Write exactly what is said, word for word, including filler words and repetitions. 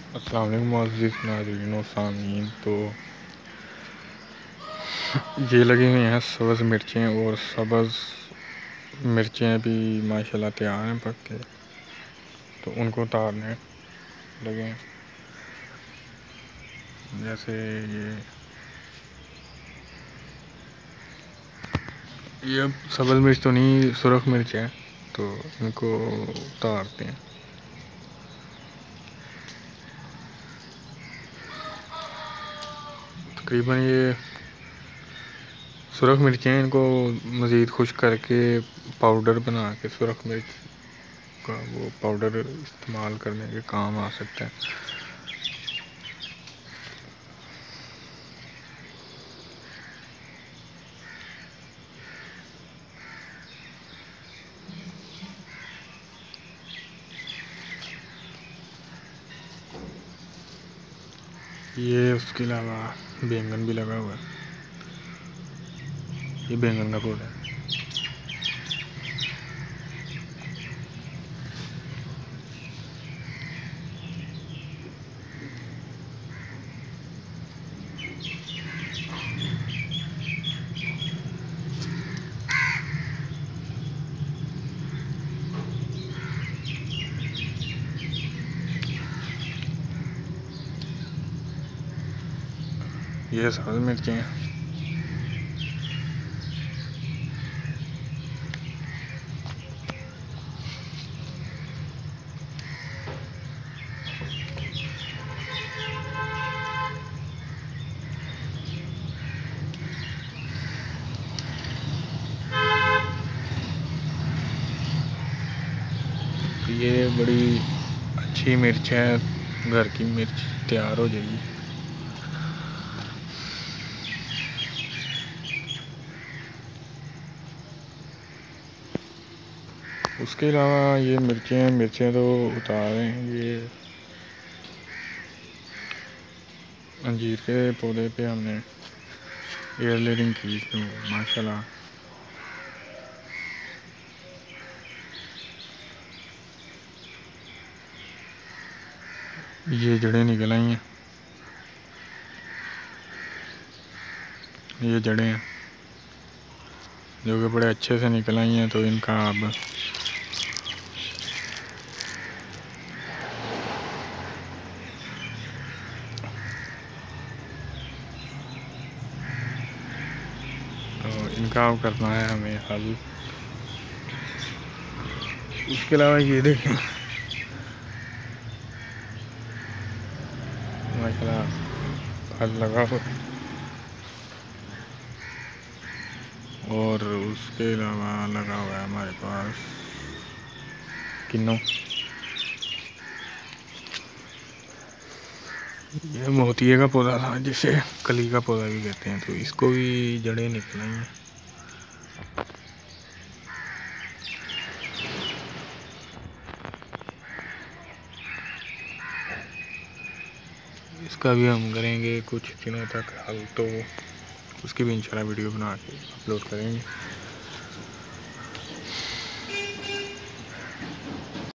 अस्सलाम वालेकुम मुअज़्ज़िज़ नाज़रीन व सामीन। तो ये लगी हुई हैं सब्ज़ मिर्चें, और सब्ज़ मिर्चें भी माशाल्लाह तैयार हैं पक के, तो उनको उतारने लगे हैं। जैसे ये ये सब्ज़ मिर्च तो नहीं, सुरख मिर्च है, तो इनको उतारते हैं। तकरीबन ये सुरख मिर्चें हैं, इनको मज़ीद खुश्क करके पाउडर बना के सुरख मिर्च का वो पाउडर इस्तेमाल करने के काम आ सकता है। ये उसके अलावा बैंगन भी लगा हुआ है, ये बैंगन का पौधा है। ये सब्ज़ मिर्चें हैं। ये बड़ी अच्छी मिर्च है, घर की मिर्च तैयार हो जाएगी। उसके अलावा ये मिर्चें मिर्चें तो उतार रहे हैं। ये अंजीर के पौधे पे हमने एयर लेयरिंग की, तो माशाल्लाह ये जड़ें निकल आई हैं। ये जड़ें हैं जो कि बड़े अच्छे से निकल आई हैं, तो इनका अब तो इनका अब करना है हमें हल। इसके अलावा ये देखें माशाल्लाह फल लगा हो, और उसके अलावा लगा हुआ है हमारे पास किन्नू। ये मोतिये का पौधा था, जिसे कली का पौधा भी कहते हैं, तो इसको भी जड़ें निकल आई हैं। इसका भी हम करेंगे कुछ दिनों तक हल, तो उसकी भी इंशाल्लाह वीडियो बना के अपलोड करेंगे।